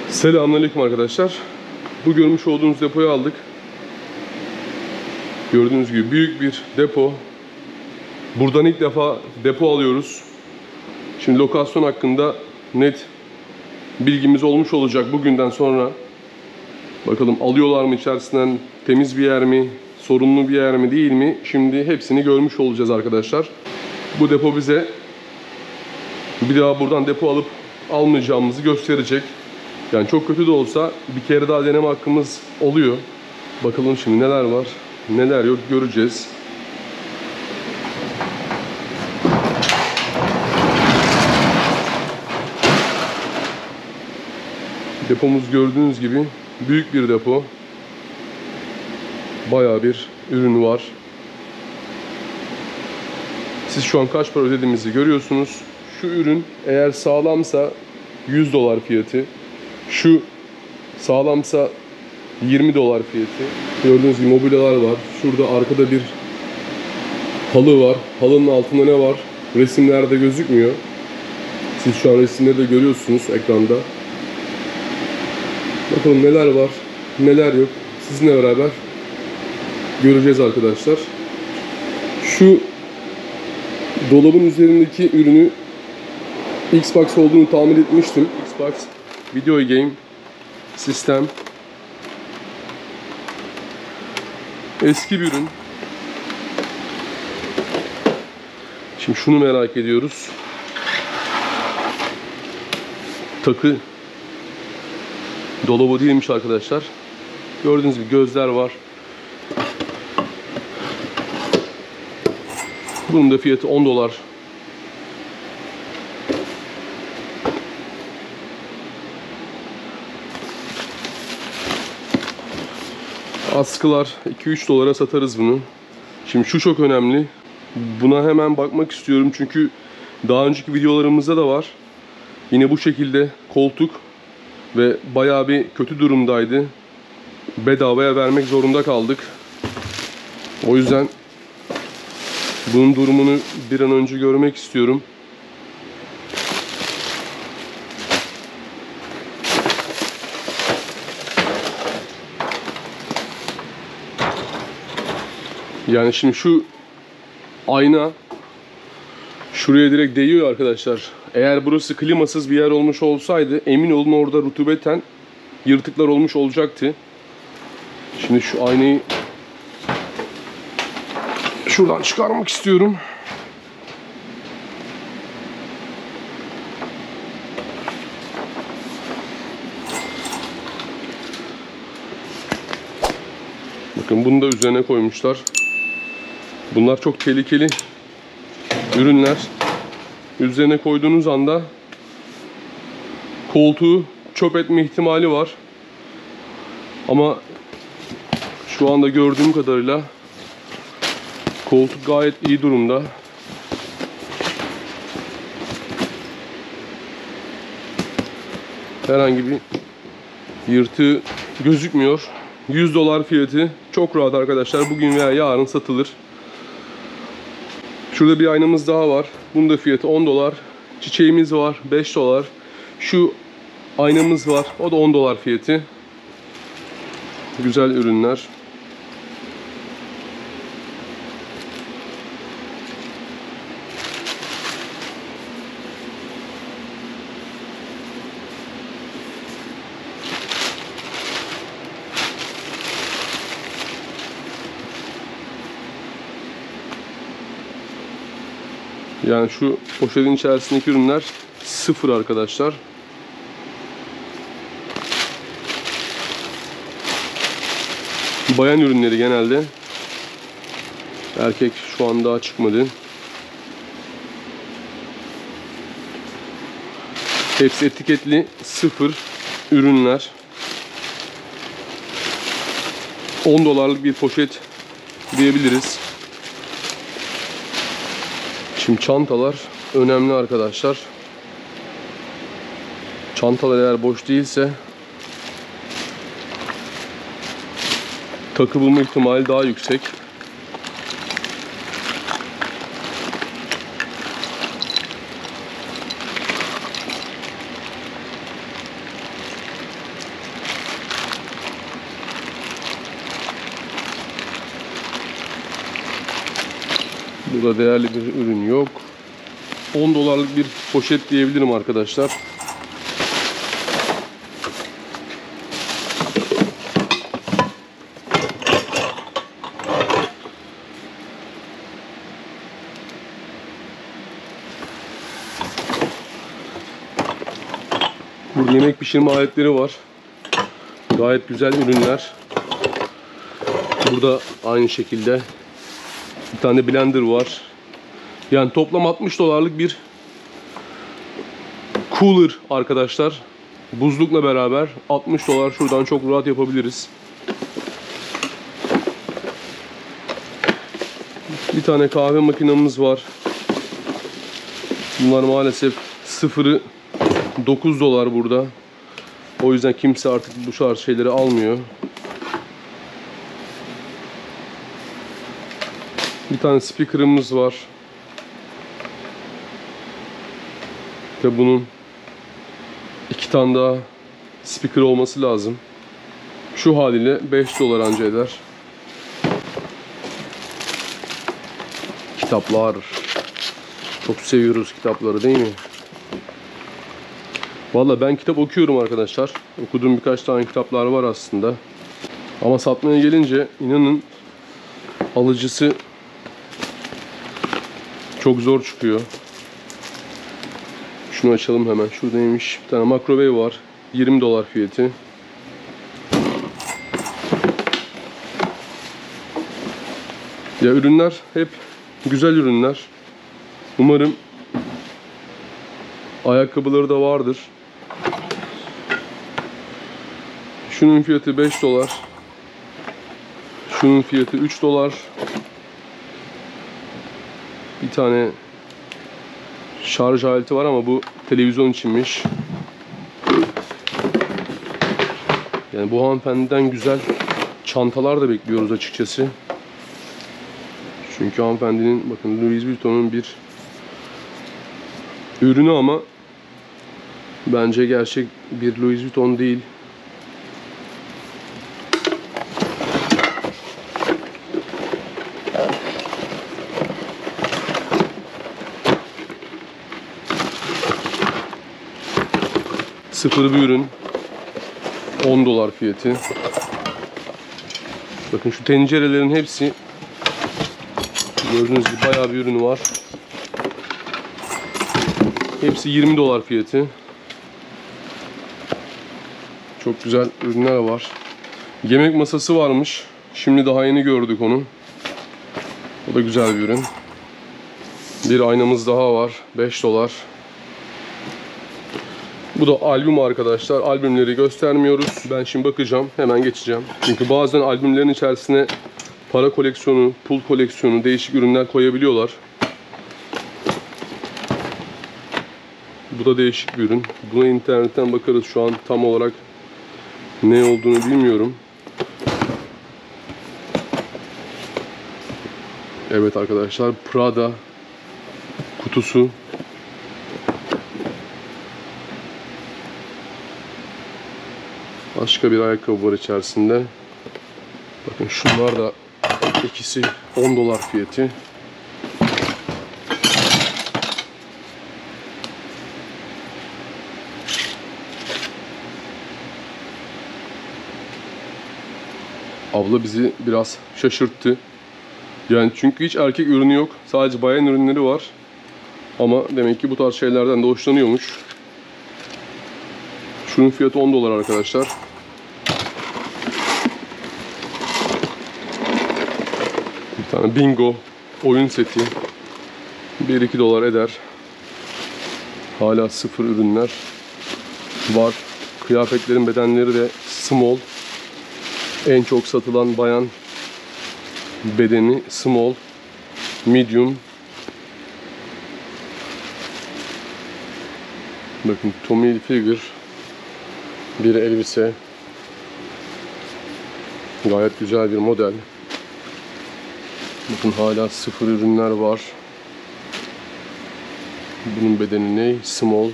Selamünaleyküm arkadaşlar. Bu görmüş olduğunuz depoyu aldık. Gördüğünüz gibi büyük bir depo. Buradan ilk defa depo alıyoruz. Şimdi lokasyon hakkında net bilgimiz olmuş olacak bugünden sonra. Bakalım alıyorlar mı içerisinden, temiz bir yer mi, sorunlu bir yer mi değil mi? Şimdi hepsini görmüş olacağız arkadaşlar. Bu depo bize bir daha buradan depo alıp almayacağımızı gösterecek. Yani çok kötü de olsa bir kere daha deneme hakkımız oluyor. Bakalım şimdi neler var, neler yok göreceğiz. Depomuz gördüğünüz gibi büyük bir depo. Bayağı bir ürün var. Siz şu an kaç para ödediğimizi görüyorsunuz. Şu ürün eğer sağlamsa $100 fiyatı. Şu sağlamsa $20 fiyatı. Gördüğünüz gibi mobilyalar var. Şurada arkada bir halı var. Halının altında ne var? Resimlerde gözükmüyor. Siz şu an resimleri de görüyorsunuz ekranda. Bakalım neler var, neler yok. Sizinle beraber göreceğiz arkadaşlar. Şu dolabın üzerindeki ürünü Xbox olduğunu tahmin etmiştim. Xbox Video Game Sistem. Eski bir ürün. Şimdi şunu merak ediyoruz. Takı dolabı değilmiş arkadaşlar. Gördüğünüz gibi gözler var. Bunun da fiyatı $10. Askılar $2-3 satarız bunu. Şimdi şu çok önemli. Buna hemen bakmak istiyorum çünkü daha önceki videolarımızda da var. Yine bu şekilde koltuk ve bayağı bir kötü durumdaydı. Bedavaya vermek zorunda kaldık. O yüzden bunun durumunu bir an önce görmek istiyorum. Yani şimdi şu ayna şuraya direkt değiyor arkadaşlar. Eğer burası klimasız bir yer olmuş olsaydı emin olun orada rutubeten yırtıklar olmuş olacaktı. Şimdi şu aynayı şuradan çıkarmak istiyorum. Bakın bunu da üzerine koymuşlar. Bunlar çok tehlikeli ürünler. Üzerine koyduğunuz anda koltuğu çöp etme ihtimali var. Ama şu anda gördüğüm kadarıyla koltuk gayet iyi durumda. Herhangi bir yırtığı gözükmüyor. $100 fiyatı. Çok rahat arkadaşlar. Bugün veya yarın satılır. Şurada bir aynamız daha var. Bunun da fiyatı $10. Çiçeğimiz var $5. Şu aynamız var. O da $10 fiyatı. Güzel ürünler. Yani şu poşetin içerisindeki ürünler sıfır arkadaşlar. Bayan ürünleri genelde. Erkek şu an daha çıkmadı. Hepsi etiketli sıfır ürünler. $10'lık bir poşet diyebiliriz. Şimdi çantalar önemli arkadaşlar. Çantalar eğer boş değilse takı bulma ihtimali daha yüksek. Burada değerli bir ürün yok. 10 dolarlık bir poşet diyebilirim arkadaşlar. Burada yemek pişirme aletleri var. Gayet güzel ürünler. Burada aynı şekilde bir tane blender var. Yani toplam 60 dolarlık bir cooler arkadaşlar. Buzlukla beraber 60 dolar şuradan çok rahat yapabiliriz. Bir tane kahve makinamız var. Bunlar maalesef sıfırı 9 dolar burada. O yüzden kimse artık bu tarz şeyleri almıyor. Bir tane speaker'ımız var. Ve bunun 2 tane daha speaker olması lazım. Şu haliyle 5 dolar anca eder. Kitaplar. Çok seviyoruz kitapları, değil mi? Vallahi ben kitap okuyorum arkadaşlar. Okuduğum birkaç tane kitaplar var aslında. Ama satmaya gelince inanın alıcısı çok zor çıkıyor. Şunu açalım hemen. Şuradaymış. Bir tane microwave var. 20 dolar fiyatı. Ya ürünler hep güzel ürünler. Umarım ayakkabıları da vardır. Şunun fiyatı 5 dolar. Şunun fiyatı 3 dolar. Bir tane şarj aleti var ama bu televizyon içinmiş. Yani bu hanımefendiden güzel çantalar da bekliyoruz açıkçası. Çünkü hanımefendinin bakın Louis Vuitton'un bir ürünü ama bence gerçek bir Louis Vuitton değil. Sıfır bir ürün. 10 dolar fiyatı. Bakın şu tencerelerin hepsi gördüğünüz gibi bayağı bir ürünü var. Hepsi 20 dolar fiyatı. Çok güzel ürünler var. Yemek masası varmış. Şimdi daha yeni gördük onu. O da güzel bir ürün. Bir aynamız daha var. 5 dolar. Bu da albüm arkadaşlar. Albümleri göstermiyoruz. Ben şimdi bakacağım. Hemen geçeceğim. Çünkü bazen albümlerin içerisine para koleksiyonu, pul koleksiyonu, değişik ürünler koyabiliyorlar. Bu da değişik bir ürün. Buna internetten bakarız. Şu an tam olarak ne olduğunu bilmiyorum. Evet arkadaşlar. Prada kutusu. Başka bir ayakkabı var içerisinde. Bakın şunlar da ikisi 10 dolar fiyatı. Abla bizi biraz şaşırttı. Yani çünkü hiç erkek ürünü yok. Sadece bayan ürünleri var. Ama demek ki bu tarz şeylerden de hoşlanıyormuş. Şunun fiyatı 10 dolar arkadaşlar. Bir tane bingo oyun seti. 1-2 dolar eder. Hala sıfır ürünler var. Kıyafetlerin bedenleri de small. En çok satılan bayan bedeni small, medium. Bakın Tommy Hilfiger bir elbise. Gayet güzel bir model. Bakın hala sıfır ürünler var. Bunun bedeni ne? Small.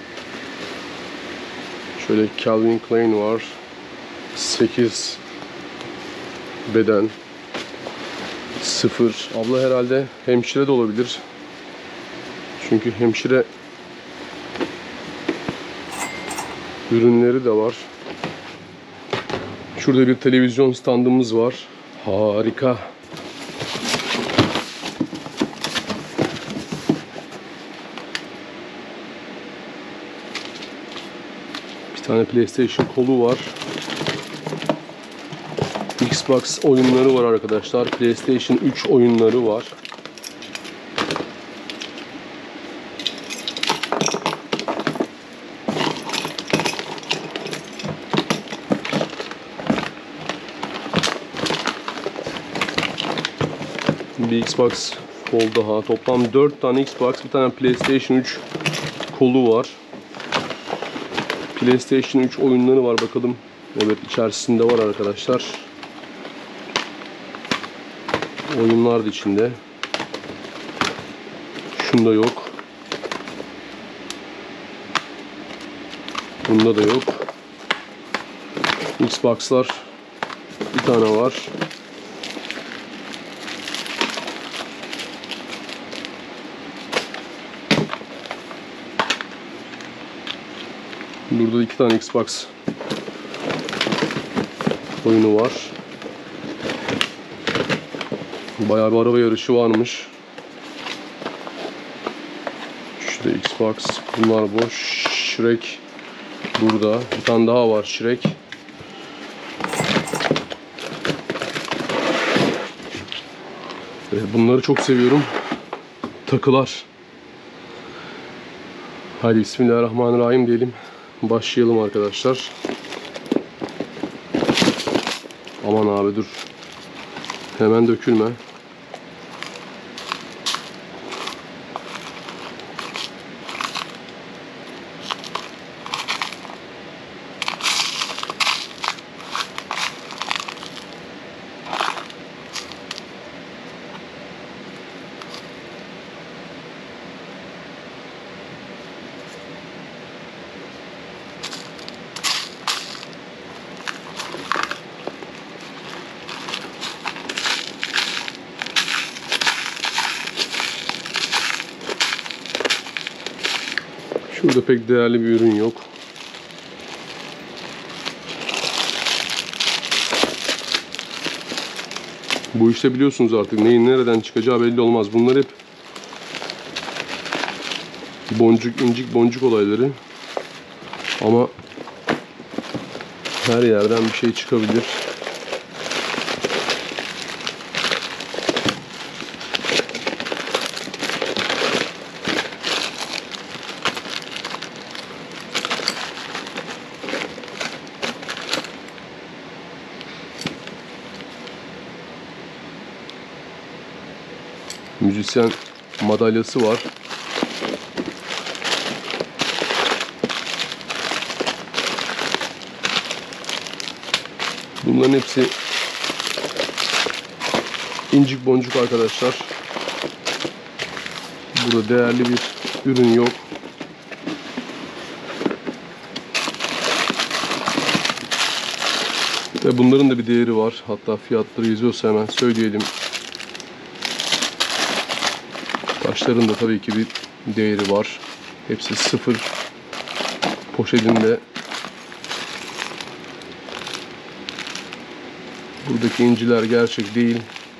Şöyle Calvin Klein var. 8 beden. Sıfır. Abla herhalde hemşire de olabilir. Çünkü hemşire ürünleri de var. Şurada bir televizyon standımız var. Harika. Bir tane PlayStation kolu var. Xbox oyunları var arkadaşlar. PlayStation 3 oyunları var. Bir Xbox kol daha. Toplam 4 tane Xbox, bir tane PlayStation 3 kolu var. PlayStation 3 oyunları var bakalım. Evet, içerisinde var arkadaşlar. Oyunlar da içinde. Şunda yok. Bunda da yok. Xbox'lar bir tane var. Burada 2 tane Xbox oyunu var. Bayağı bir araba yarışı varmış. Şurada Xbox, bunlar boş. Shrek burada. Bir tane daha var, Shrek. Evet, bunları çok seviyorum. Takılar. Hadi Bismillahirrahmanirrahim diyelim. Başlayalım arkadaşlar. Aman abi dur. Hemen dökülme. Şurada pek değerli bir ürün yok. Bu işte biliyorsunuz artık neyin nereden çıkacağı belli olmaz. Bunlar hep boncuk, incik boncuk olayları. Ama her yerden bir şey çıkabilir. Müzisyen madalyası var. Bunların hepsi incik boncuk arkadaşlar. Burada değerli bir ürün yok. Ve bunların da bir değeri var. Hatta fiyatları yazıyorsa hemen söyleyelim. Taşların da tabii ki bir değeri var. Hepsi sıfır poşetinde. Buradaki inciler gerçek değil.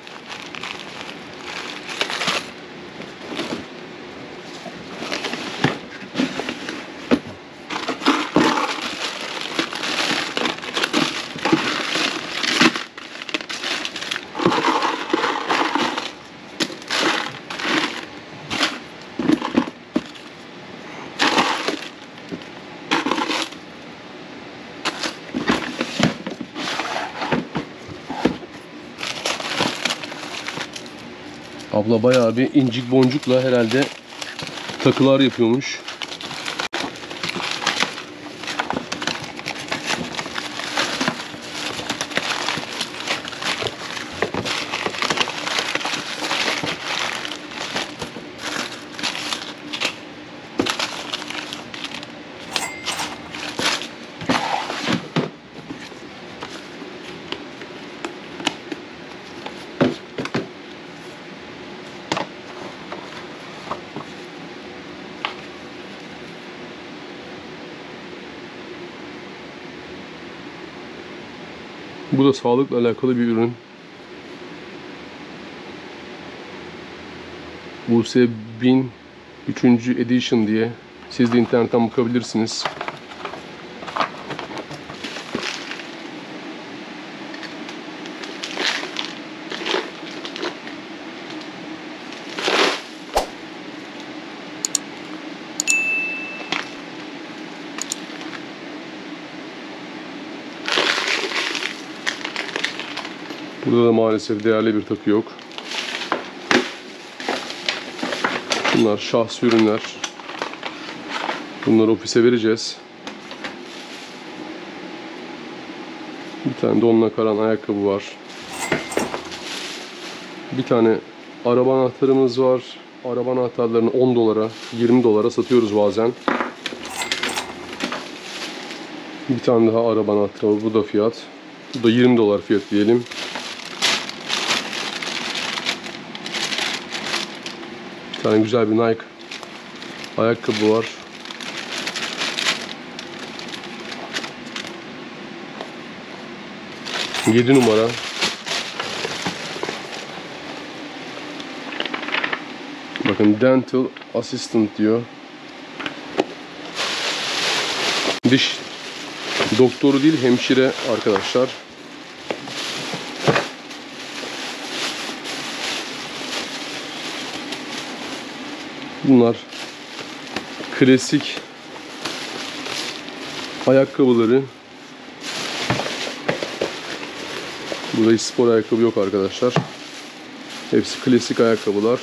Abla bayağı bir incik boncukla herhalde takılar yapıyormuş. Bu da sağlıkla alakalı bir ürün. Buse 1000 3. Edition diye. Siz de internetten bakabilirsiniz. Burada da maalesef değerli bir takı yok. Bunlar şahsi ürünler. Bunları ofise vereceğiz. Bir tane donla karan ayakkabı var. Bir tane araba anahtarımız var. Araba anahtarlarını 10 dolara, 20 dolara satıyoruz bazen. Bir tane daha araba anahtarı. Bu da fiyat. Bu da 20 dolar fiyat diyelim. Bir tane güzel bir Nike ayakkabı var. Yedi numara. Bakın dental assistant diyor. Diş doktoru değil, hemşire arkadaşlar. Bunlar klasik ayakkabıları. Burada hiç spor ayakkabı yok arkadaşlar. Hepsi klasik ayakkabılar.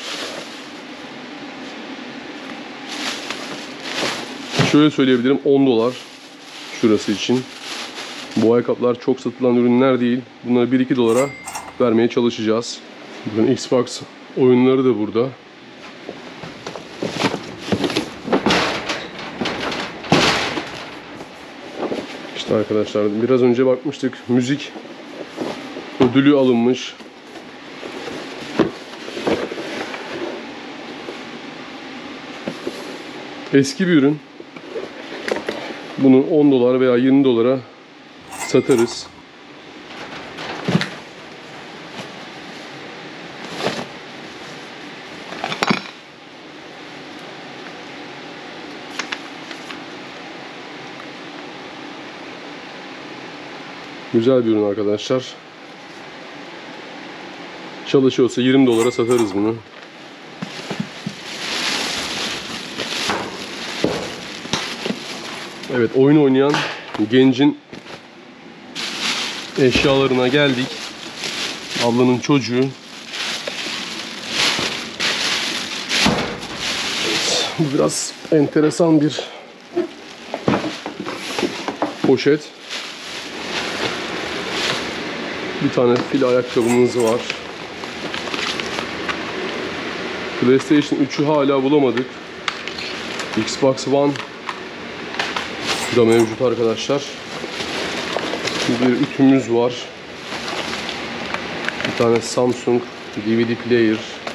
Şöyle söyleyebilirim, 10 dolar şurası için. Bu ayakkabılar çok satılan ürünler değil. Bunları 1-2 dolara vermeye çalışacağız. Bakın Xbox oyunları da burada. İşte arkadaşlar biraz önce bakmıştık. Müzik ödülü alınmış. Eski bir ürün. Bunu 10 dolar veya 20 dolara satarız. Güzel bir ürün arkadaşlar. Çalışıyorsa 20 dolara satarız bunu. Evet, oyun oynayan gencin eşyalarına geldik. Ablanın çocuğu. Evet, bu biraz enteresan bir poşet. Bir tane fil ayakkabımız var. PlayStation 3'ü hala bulamadık. Xbox One da mevcut arkadaşlar. Bir ütümüz var. Bir tane Samsung DVD player.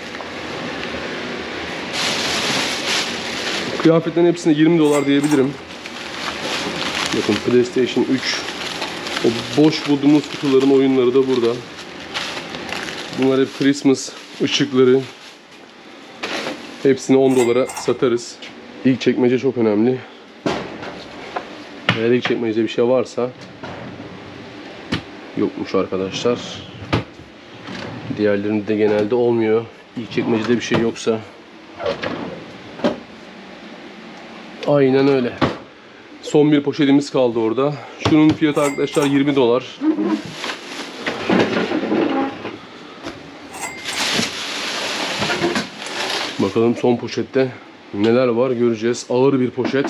Kıyafetlerin hepsine 20 dolar diyebilirim. Bakın PlayStation 3. O boş bulduğumuz kutuların oyunları da burada. Bunlar hep Christmas ışıkları. Hepsini 10 dolara satarız. İlk çekmece çok önemli. Eğer ilk çekmecede bir şey varsa, yokmuş arkadaşlar. Diğerlerinde de genelde olmuyor. İlk çekmecede bir şey yoksa. Aynen öyle. Son bir poşetimiz kaldı orada. Şunun fiyatı arkadaşlar 20 dolar. Bakalım son poşette neler var göreceğiz. Ağır bir poşet.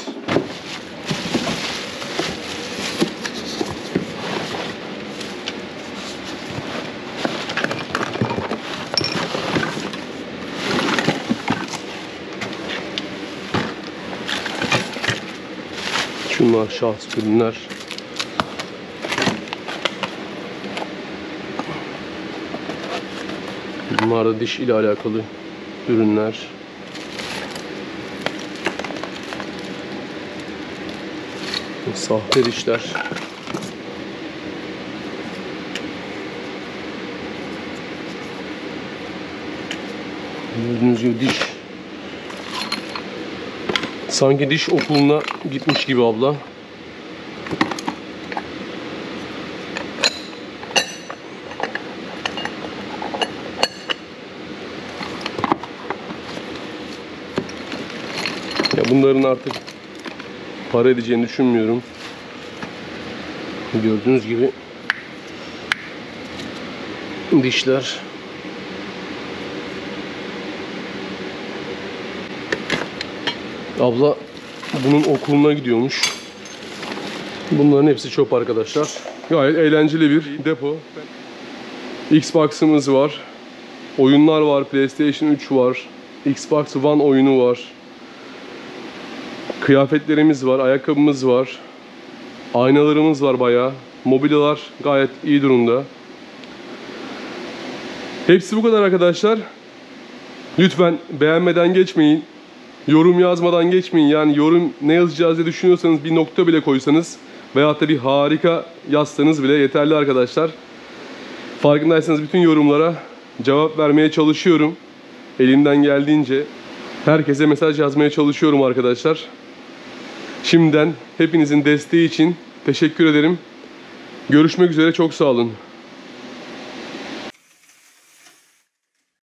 Şunlar şahsi ürünler. Bunlar da diş ile alakalı ürünler. Sahte dişler. Gördüğünüz gibi diş. Sanki diş okuluna gitmiş gibi abla. Ya bunların artık para edeceğini düşünmüyorum. Gördüğünüz gibi dişler. Abla bunun okuluna gidiyormuş. Bunların hepsi çöp arkadaşlar. Gayet eğlenceli bir depo. Xbox'ımız var. Oyunlar var. PlayStation 3 var. Xbox One oyunu var. Kıyafetlerimiz var. Ayakkabımız var. Aynalarımız var bayağı. Mobilyalar gayet iyi durumda. Hepsi bu kadar arkadaşlar. Lütfen beğenmeden geçmeyin. Yorum yazmadan geçmeyin. Yani yorum ne yazacağız diye düşünüyorsanız bir nokta bile koysanız veyahut da bir harika yazsanız bile yeterli arkadaşlar. Farkındaysanız bütün yorumlara cevap vermeye çalışıyorum. Elimden geldiğince herkese mesaj yazmaya çalışıyorum arkadaşlar. Şimdiden hepinizin desteği için teşekkür ederim. Görüşmek üzere, çok sağ olun.